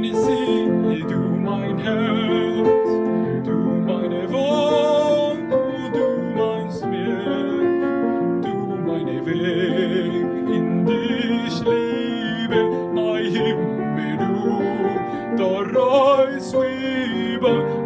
meine Seele, du mein Herz, du meine Wohnung, du mein Meer, du meine Weg, in dich liebe, mein Himmel, du, da reist über